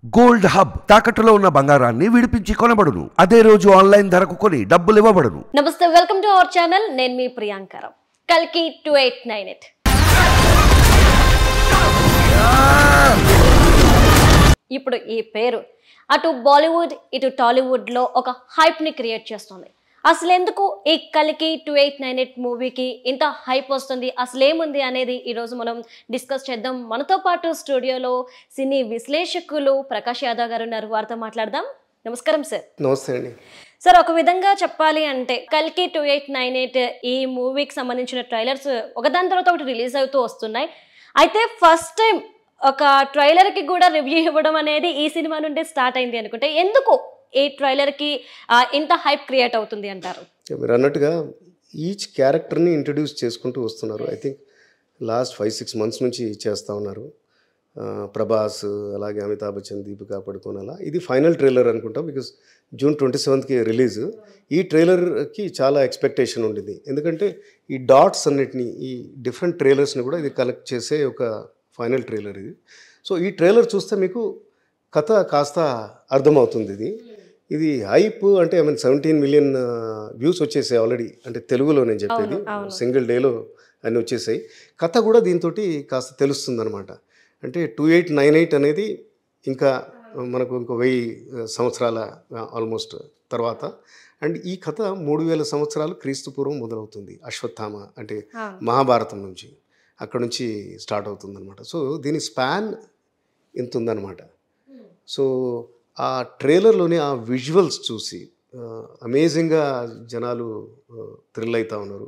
Gold hub తాకట్టులో ఉన్న బంగారాన్ని విడిపించి కొనబడును. అదే రోజు ఆన్లైన్ ధరకు కొని డబ్బులు ఇవ్వబడును. నమస్తే, వెల్కమ్ టు అవర్ ఛానల్. నేను మీ ప్రియాంకరం. కల్కి 2898 ఇప్పుడు ఈ పేరు అటు బాలీవుడ్ ఇటు టాలీవుడ్ లో ఒక హైప్ ని క్రియేట్ చేస్తుంది. అసలు ఎందుకు ఈ కల్కి 2898 మూవీకి ఇంత హైప్ వస్తుంది, అసలు ఏముంది అనేది ఈరోజు మనం డిస్కస్ చేద్దాం. మనతో పాటు స్టూడియోలో సినీ విశ్లేషకులు ప్రకాష్ యాదవ్ గారు ఉన్నారు, వారితో మాట్లాడదాం. నమస్కారం సార్. నమస్తే అండి సార్. ఒక విధంగా చెప్పాలి అంటే కల్కి 2898 ఈ మూవీకి సంబంధించిన ట్రైలర్స్ ఒకదాని తర్వాత ఒకటి రిలీజ్ అవుతూ వస్తున్నాయి. అయితే ఫస్ట్ టైం ఒక ట్రైలర్ కి కూడా రివ్యూ ఇవ్వడం అనేది ఈ సినిమా నుండి స్టార్ట్ అయింది అనుకుంటే, ఎందుకు ఈ ట్రైలర్ కి ఇంత హైప్ క్రియేట్ అవుతుంది అంటారు? మీరు అన్నట్టుగా ఈచ్ క్యారెక్టర్ని ఇంట్రడ్యూస్ చేసుకుంటూ వస్తున్నారు. ఐ థింక్ లాస్ట్ 5-6 months నుంచి చేస్తూ ఉన్నారు. ప్రభాస్, అలాగే అమితాబ్ బచ్చన్, దీపికా పడుకోన్, అలా ఇది ఫైనల్ ట్రైలర్ అనుకుంటాం. బికాస్ June 27th రిలీజ్. ఈ ట్రైలర్కి చాలా ఎక్స్పెక్టేషన్ ఉండింది, ఎందుకంటే ఈ డాట్స్ అన్నిటినీ, ఈ డిఫరెంట్ ట్రైలర్స్ని కూడా ఇది కలెక్ట్ చేసే ఒక ఫైనల్ ట్రైలర్ ఇది. సో ఈ ట్రైలర్ చూస్తే మీకు కథ కాస్త అర్థమవుతుంది. ఇది హైప్ అంటే 17 million వ్యూస్ వచ్చేసాయి ఆల్రెడీ, అంటే తెలుగులో నేను చెప్పేది. సింగిల్ డేలో అన్నీ వచ్చేసాయి. కథ కూడా దీంతో కాస్త తెలుస్తుంది అనమాట. అంటే 2898 అనేది ఇంకా మనకు ఇంకో 1000 సంవత్సరాల ఆల్మోస్ట్ తర్వాత. అండ్ ఈ కథ 3000 సంవత్సరాలు క్రీస్తుపూర్వం మొదలవుతుంది. అశ్వత్థామ అంటే మహాభారతం నుంచి, అక్కడ నుంచి స్టార్ట్ అవుతుంది అనమాట. సో దీని స్పాన్ ఇంత ఉందన్నమాట. సో ఆ ట్రైలర్లోని ఆ విజువల్స్ చూసి అమేజింగ్గా జనాలు థ్రిల్ అవుతా ఉన్నారు.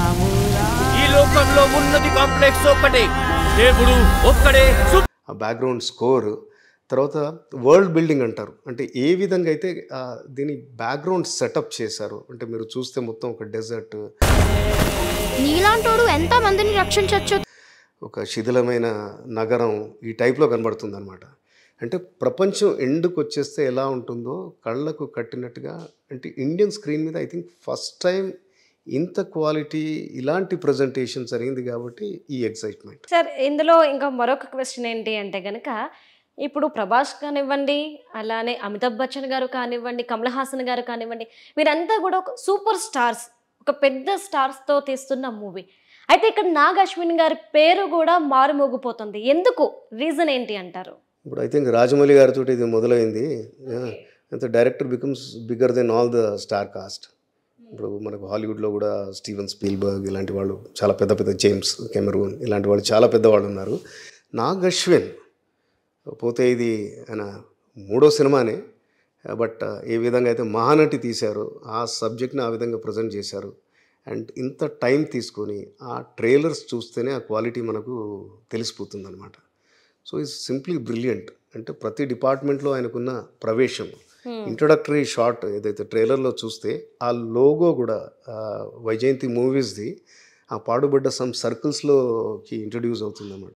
ఈ లోకంలో ఉన్నది కాంప్లెక్స్ ఒక్కటే, దేవుడు ఒక్కడే. ఆ బ్యాక్గ్రౌండ్ స్కోర్, తర్వాత వరల్డ్ బిల్డింగ్ అంటారు, అంటే ఏ విధంగా అయితే దీని బ్యాక్గ్రౌండ్ సెటప్ చేశారు అంటే మీరు చూస్తే మొత్తం ఒక డెజర్ట్, నీలాంటోడు ఎంత మందిని రక్షించవచ్చు, ఒక శిథిలమైన నగరం, ఈ టైప్లో కనబడుతుంది అనమాట. అంటే ప్రపంచం ఎండుకు వచ్చేస్తే ఎలా ఉంటుందో కళ్ళకు కట్టినట్టుగా. అంటే ఇండియన్ స్క్రీన్ మీద ఐ థింక్ ఫస్ట్ టైం ఇంత క్వాలిటీ, ఇలాంటి ప్రజెంటేషన్ జరిగింది కాబట్టి ఈ ఎక్సైట్మెంట్. సార్, ఇందులో ఇంకా మరొక క్వశ్చన్ ఏంటి అంటే కనుక, ఇప్పుడు ప్రభాస్ కానివ్వండి, అలానే అమితాబ్ బచ్చన్ గారు కానివ్వండి, కమల్ హాసన్ గారు కానివ్వండి, వీరంతా కూడా ఒక సూపర్ స్టార్స్, ఒక పెద్ద స్టార్స్తో తీస్తున్న మూవీ. అయితే ఇక్కడ నాగ్ అశ్విన్ గారి పేరు కూడా మారుమోగిపోతుంది. ఎందుకు? రీజన్ ఏంటి అంటారు? ఇప్పుడు ఐ థింక్ రాజమౌళి గారితో ఇది మొదలైంది. అంత director becomes bigger then all the star cast. ఇప్పుడు మనకు హాలీవుడ్లో కూడా స్టీవెన్ స్పీల్బర్గ్ ఇలాంటి వాళ్ళు చాలా పెద్ద పెద్ద, జేమ్స్ కెమెరూన్ ఇలాంటి వాళ్ళు చాలా పెద్దవాళ్ళు ఉన్నారు. నాగ్ అశ్విన్ పోతే ఇది ఆయన 3వ సినిమానే. బట్ ఏ విధంగా అయితే మహానటి తీశారో ఆ సబ్జెక్ట్ని ఆ విధంగా ప్రజెంట్ చేశారు. అండ్ ఇంత టైం తీసుకొని ఆ ట్రైలర్స్ చూస్తేనే ఆ క్వాలిటీ మనకు తెలిసిపోతుంది అనమాట. So is simply brilliant. అంటే ప్రతి డిపార్ట్మెంట్లో ఆయనకున్న ప్రవేశం, ఇంట్రొడక్టరీ షాట్ ఏదైతే ట్రైలర్లో చూస్తే ఆ లోగో కూడా వైజయంతి మూవీస్ది ఆ పాడుబడ్డ సమ్ సర్కిల్స్లోకి ఇంట్రడ్యూస్ అవుతుంది అన్నమాట.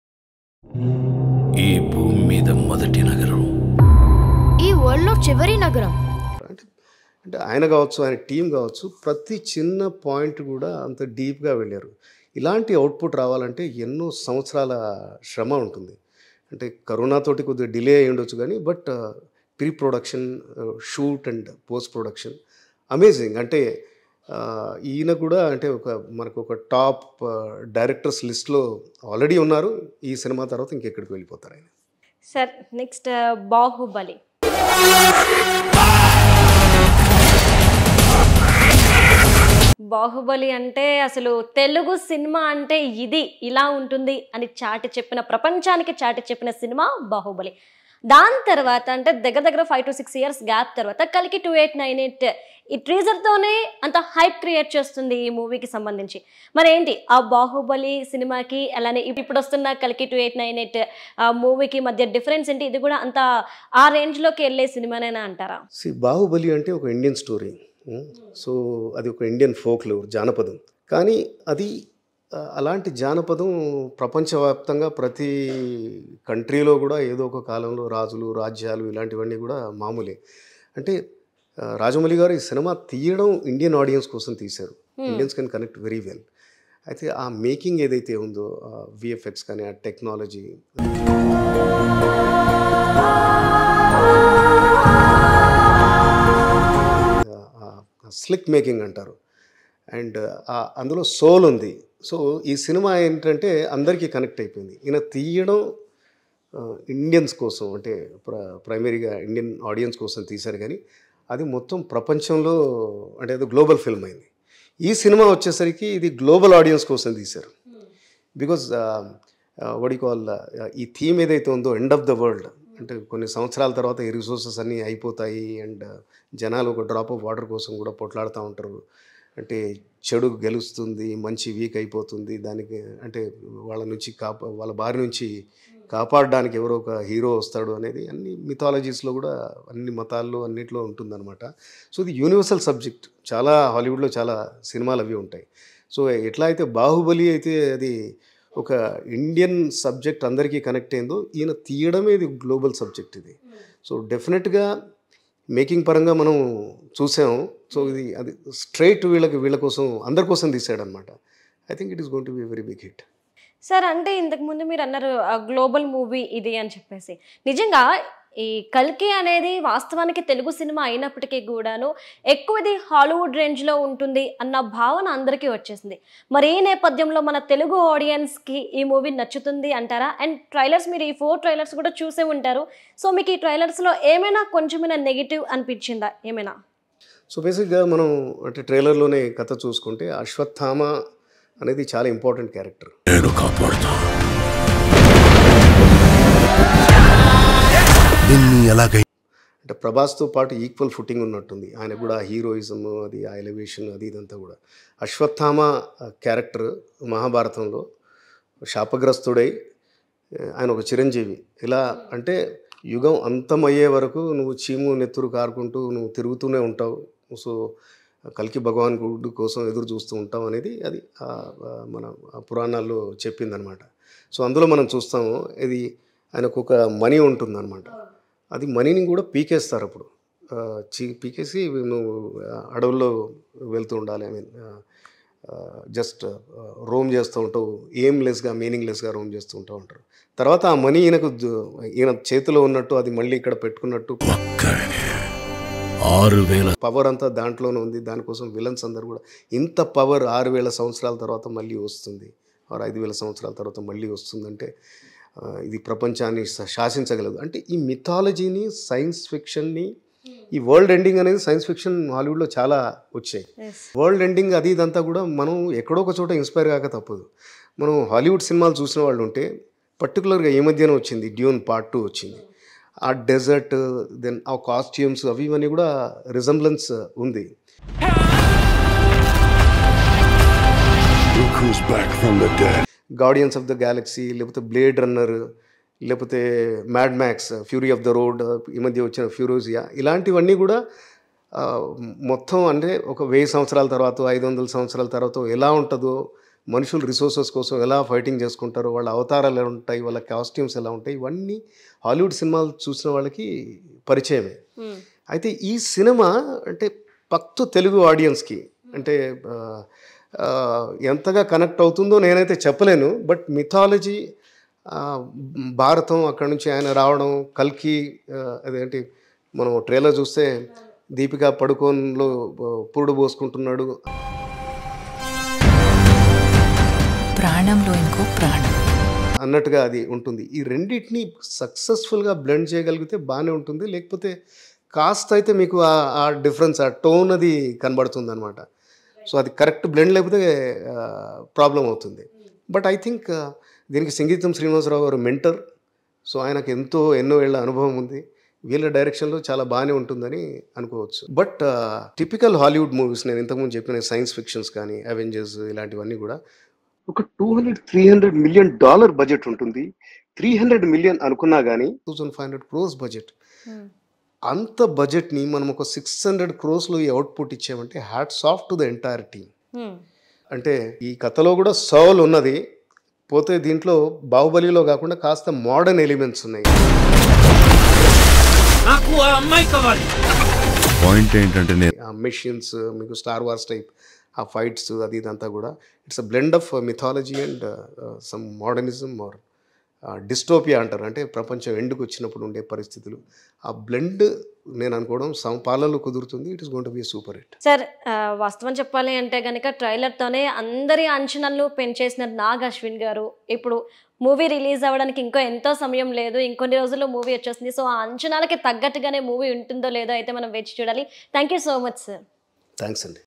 ఈ భూమి మీద మొదటి నగరం, ఈ వరల్డ్లో చివరి నగరం. అంటే ఆయన కావచ్చు, ఆయన టీం కావచ్చు, ప్రతి చిన్న పాయింట్ కూడా అంత డీప్గా వెళ్ళారు. ఇలాంటి అవుట్పుట్ రావాలంటే ఎన్నో సంవత్సరాల శ్రమ ఉంటుంది. అంటే కరోనాతోటి కొద్దిగా డిలే అయ్యి ఉండొచ్చు కానీ, but pre production, shoot and post production amazing. అంటే ఈయన కూడా అంటే మనకు ఒక టాప్ డైరెక్టర్స్ లిస్ట్లో ఆల్రెడీ ఉన్నారు. ఈ సినిమా తర్వాత ఇంకెక్కడికి వెళ్ళిపోతారు ఆయన. Sir, next Baahubali. బాహుబలి అంటే అసలు తెలుగు సినిమా అంటే ఇది ఇలా ఉంటుంది అని ప్రపంచానికి చాటి చెప్పిన సినిమా బాహుబలి. దాని తర్వాత అంటే దగ్గర 5 to 6 years గ్యాప్ తర్వాత కల్కి 2898 ఈ ట్రీజర్తోనే అంత హైప్ క్రియేట్ చేస్తుంది ఈ మూవీకి సంబంధించి. మరి ఏంటి ఆ బాహుబలి సినిమాకి అలానే ఇప్పుడు వస్తున్న కల్కి 2898 మూవీకి మధ్య డిఫరెన్స్ ఏంటి? ఇది కూడా అంత ఆ రేంజ్లోకి వెళ్ళే సినిమానేనా అంటారా? బాహుబలి అంటే ఒక ఇండియన్ స్టోరీ. సో అది ఒక ఇండియన్ ఫోక్లోర్, జానపదం. కానీ అది అలాంటి జానపదం ప్రపంచవ్యాప్తంగా ప్రతి కంట్రీలో కూడా ఏదో ఒక కాలంలో రాజులు, రాజ్యాలు ఇలాంటివన్నీ కూడా మామూలే. అంటే రాజమౌళి గారు ఈ సినిమా తీయడం ఇండియన్ ఆడియన్స్ కోసం తీశారు. Indians can connect very well. అయితే ఆ మేకింగ్ ఏదైతే ఉందో, విఎఫ్ఎక్స్ కానీ, ఆ టెక్నాలజీ, స్లిక్ మేకింగ్ అంటారు. అండ్ అందులో సోల్ ఉంది. సో ఈ సినిమా ఏంటంటే అందరికీ కనెక్ట్ అయిపోయింది. ఈయన తీయడం ఇండియన్స్ కోసం, అంటే ప్రైమరీగా ఇండియన్ ఆడియన్స్ కోసం తీశారు, కానీ అది మొత్తం ప్రపంచంలో అంటే అది గ్లోబల్ ఫిల్మ్ అయింది. ఈ సినిమా వచ్చేసరికి ఇది గ్లోబల్ ఆడియన్స్ కోసం తీశారు. బికాజ్ వాట్ యు కాల్ ఈ థీమ్ ఏదైతే ఉందో ఎండ్ ఆఫ్ ద వరల్డ్, అంటే కొన్ని సంవత్సరాల తర్వాత ఈ రిసోర్సెస్ అన్నీ అయిపోతాయి అండ్ జనాలు ఒక డ్రాప్ ఆఫ్ వాటర్ కోసం కూడా పొట్లాడుతూ ఉంటారు. అంటే చెడు గెలుస్తుంది, మంచి వీక్ అయిపోతుంది, దానికి అంటే వాళ్ళ బారి నుంచి కాపాడడానికి ఎవరో ఒక హీరో వస్తాడు అనేది అన్ని మిథాలజీస్లో కూడా అన్ని మతాల్లో అన్నిట్లో ఉంటుందన్నమాట. సో ఇది యూనివర్సల్ సబ్జెక్ట్. చాలా హాలీవుడ్లో చాలా సినిమాలు అవి ఉంటాయి. సో ఎట్లా అయితే బాహుబలి అయితే అది ఒక ఇండియన్ సబ్జెక్ట్ అందరికీ కనెక్ట్ అయిందో, ఈయన తీయడమే ఇది గ్లోబల్ సబ్జెక్ట్ ఇది. సో డెఫినెట్గా మేకింగ్ పరంగా మనం చూసాము. సో ఇది అది స్ట్రైట్ వీళ్ళ కోసం అందరి కోసం తీసాడనమాట. I think it is going to be very big hit. Sir, అంటే ఇంతకుముందు మీరు అన్నారు గ్లోబల్ మూవీ ఇది అని చెప్పేసి, నిజంగా ఈ కల్కి అనేది వాస్తవానికి తెలుగు సినిమా అయినప్పటికీ కూడాను ఎక్కువ ఇది హాలీవుడ్ రేంజ్లో ఉంటుంది అన్న భావన అందరికీ వచ్చేసింది. మరి ఈ నేపథ్యంలో మన తెలుగు ఆడియన్స్కి ఈ మూవీ నచ్చుతుంది అంటారా? అండ్ ట్రైలర్స్, మీరు ఈ 4 ట్రైలర్స్ కూడా చూసే ఉంటారు. సో మీకు ఈ ట్రైలర్స్లో ఏమైనా కొంచెమైనా నెగిటివ్ అనిపించిందా ఏమైనా? సో బేసిక్గా మనం అంటే ట్రైలర్లోనే కథ చూసుకుంటే అశ్వత్థామ అనేది చాలా ఇంపార్టెంట్ క్యారెక్టర్. నేను కాపాడుతా. అంటే ప్రభాస్తో పాటు ఈక్వల్ ఫుటింగ్ ఉన్నట్టుంది. ఆయన కూడా హీరోయిజం అది, ఆ ఎలివేషన్ అది ఇదంతా కూడా. అశ్వత్థామ క్యారెక్టర్ మహాభారతంలో శాపగ్రస్తుడై ఆయన ఒక చిరంజీవి. ఇలా అంటే యుగం అంతమయ్యే వరకు నువ్వు చీము నెత్తురు కారుకుంటూ నువ్వు తిరుగుతూనే ఉంటావు. సో కల్కి భగవాన్ గుడి కోసం ఎదురు చూస్తూ ఉంటాం అనేది అది మన పురాణాల్లో చెప్పిందనమాట. సో అందులో మనం చూస్తాము, ఇది ఆయనకు ఒక మనీ ఉంటుందన్నమాట. అది మనీని కూడా పీకేస్తారు. అప్పుడు పీకేసి నువ్వు అడవుల్లో వెళ్తూ ఉండాలి, ఐ మీన్ జస్ట్ రోమ్ చేస్తూ ఉంటావు, ఎయిమ్లెస్గా మీనింగ్లెస్గా రోమ్ చేస్తూ ఉంటారు. తర్వాత ఆ మనీ ఈయన చేతిలో ఉన్నట్టు అది మళ్ళీ ఇక్కడ పెట్టుకున్నట్టు 6000 పవర్ అంతా దాంట్లోనే ఉంది. దానికోసం విలన్స్ అందరు కూడా ఇంత పవర్ 6000 సంవత్సరాల తర్వాత మళ్ళీ వస్తుంది, 5000 సంవత్సరాల తర్వాత మళ్ళీ వస్తుందంటే ఇది ప్రపంచాన్ని శాసించగలదు. అంటే ఈ మిథాలజీని, సైన్స్ ఫిక్షన్ని, ఈ వరల్డ్ ఎండింగ్ అనేది సైన్స్ ఫిక్షన్ హాలీవుడ్లో చాలా వచ్చాయి. వరల్డ్ ఎండింగ్ అది ఇదంతా కూడా మనం ఎక్కడో ఒక చోట ఇన్స్పైర్ కాక తప్పదు. మనం హాలీవుడ్ సినిమాలు చూసిన వాళ్ళు ఉంటే, పర్టికులర్గా ఈ మధ్యన వచ్చింది డ్యూన్ పార్ట్ 2 వచ్చింది. ఆ డెజర్ట్, దెన్ ఆ కాస్ట్యూమ్స్ అవి ఇవన్నీ కూడా రిజంబ్లెన్స్ ఉంది. గార్డియన్స్ ఆఫ్ ద గ్యాలక్సీ, లేకపోతే బ్లేడ్ రన్నర్, లేకపోతే Mad Max, Fury of the Road, ఈ మధ్య వచ్చిన ఫ్యూరోజియా, ఇలాంటివన్నీ కూడా మొత్తం అంటే ఒక 1000 సంవత్సరాల తర్వాత, 500 సంవత్సరాల తర్వాత ఎలా ఉంటుందో, మనుషులు రిసోర్సెస్ కోసం ఎలా ఫైటింగ్ చేసుకుంటారో, వాళ్ళ అవతారాలు ఎలా ఉంటాయి, వాళ్ళ కాస్ట్యూమ్స్ ఎలా ఉంటాయి, ఇవన్నీ హాలీవుడ్ సినిమాలు చూసిన వాళ్ళకి పరిచయమే. అయితే ఈ సినిమా అంటే పక్తు తెలుగు ఆడియన్స్కి అంటే ఎంతగా కనెక్ట్ అవుతుందో నేనైతే చెప్పలేను. బట్ మిథాలజీ, భారతం, అక్కడ నుంచి ఆయన రావడం, కల్కి అదేంటి మనం ట్రైలర్ చూస్తే దీపికా పడుకోన్లో పురుడు పోసుకుంటున్నాడు, ప్రాణంలో ఇంకో ప్రాణం అన్నట్టుగా అది ఉంటుంది. ఈ రెండింటిని సక్సెస్ఫుల్గా బ్లెండ్ చేయగలిగితే బాగానే ఉంటుంది. లేకపోతే కాస్త అయితే మీకు ఆ డిఫరెన్స్, ఆ టోన్ అది కనబడుతుంది అనమాట. సో అది కరెక్ట్ బ్లెండ్ లేకపోతే ప్రాబ్లం అవుతుంది. బట్ ఐ థింక్ దీనికి సంగీతం శ్రీనివాసరావు గారు మెంటర్. సో ఆయనకు ఎన్నో ఏళ్ల అనుభవం ఉంది. వీళ్ళ డైరెక్షన్లో చాలా బాగానే ఉంటుందని అనుకోవచ్చు. బట్ టిపికల్ హాలీవుడ్ మూవీస్, నేను ఇంతకుముందు చెప్పిన సైన్స్ ఫిక్షన్స్ కానీ, అవెంజర్స్, ఇలాంటివన్నీ కూడా ఒక $200-300 మిలియన్ బడ్జెట్ ఉంటుంది. 300 మిలియన్ అనుకున్నా కానీ 2500 crores బడ్జెట్. అంత బడ్జెట్ని మనం ఒక 600 crores ఈ అవుట్పుట్ ఇచ్చామంటే hats off to the entire team. అంటే ఈ కథలో కూడా సౌల్ ఉన్నది, పోతే దీంట్లో బాహుబలిలో కాకుండా కాస్త మోడర్న్ ఎలిమెంట్స్ ఉన్నాయి. నాకు ఆ అమ్మాయి కావాలి. పాయింట్ ఏంటంటే ఆ మెషిన్స్, మీకు స్టార్ వార్స్ టైప్ ఆ ఫైట్స్, అది ఇదంతా కూడా it's a blend of mythology and some modernism or dystopia అంటారు, అంటే ప్రపంచం ఎండుకు వచ్చినప్పుడు ఉండే పరిస్థితులు, ఆ బ్లెండ్ నేను అనుకోవడం సమపాలలో కుదురుతుంది. It is going to be super hit. Sir వాస్తవం చెప్పాలి అంటే కనుక ట్రైలర్తోనే అందరి అంచనాలను పెంచేసిన నాగ్ అశ్విన్ గారు ఇప్పుడు మూవీ రిలీజ్ అవ్వడానికి ఇంకో ఎంతో సమయం లేదు, ఇంకొన్ని రోజుల్లో మూవీ వచ్చేస్తుంది. సో ఆ అంచనాలకి తగ్గట్టుగానే మూవీ ఉంటుందో లేదో అయితే మనం వేచి చూడాలి. Thank you so much sir. Thanks అండి.